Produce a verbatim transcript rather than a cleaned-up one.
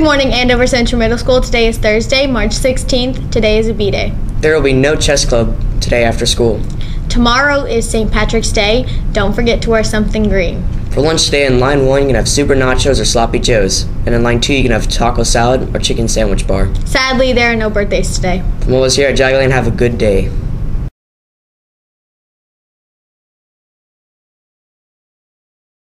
Good morning, Andover Central Middle School. Today is Thursday, March sixteenth. Today is a B-Day. There will be no chess club today after school. Tomorrow is Saint Patrick's Day. Don't forget to wear something green. For lunch today, in line one, you can have super nachos or sloppy joes. And in line two, you can have taco salad or chicken sandwich bar. Sadly, there are no birthdays today. From all of us here at Jaggerland, have a good day.